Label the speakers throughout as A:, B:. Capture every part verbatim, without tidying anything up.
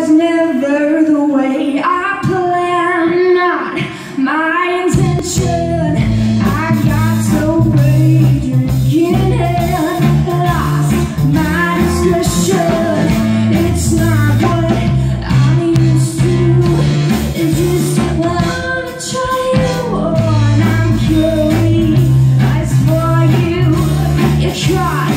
A: was never the way I planned, not my intention. I got so raging and lost my discretion. It's not what I'm used to. It's just what I try you on. I'm curious for you. You try.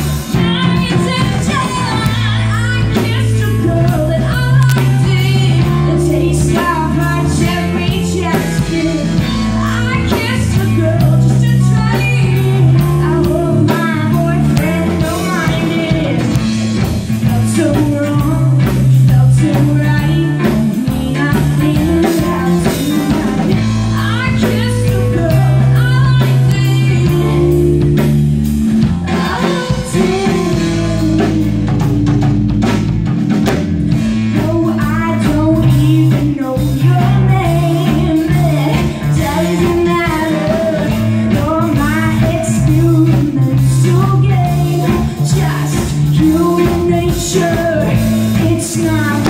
A: It's not